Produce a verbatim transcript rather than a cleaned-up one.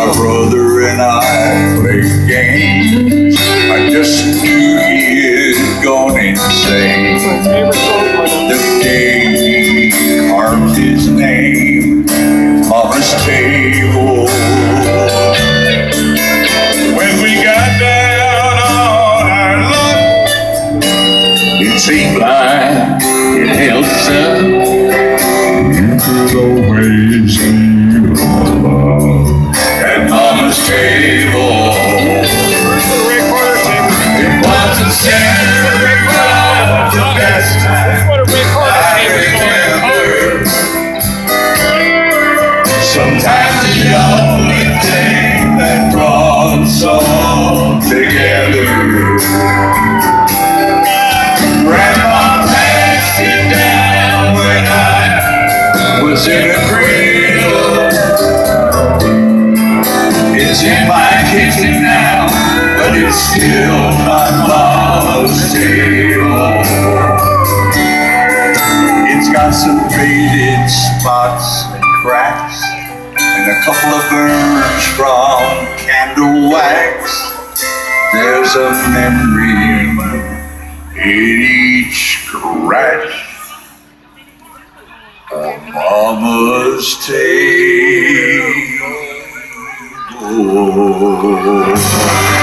My brother and I played games. I just knew he had gone insane the day he carved his name on his table. When we got down on our luck, it seemed like it held us up. You could always see your love at Mama's table. It was a Saturday night, the best time I remember. Sometimes the only thing that brought us all together. Grandma passed it down when I was in a cradle. It's in my kitchen now, but it's still my mama's table. It's got some faded spots and cracks, and a couple of burns from candle wax. There's a memory in each scratch of Mama's table.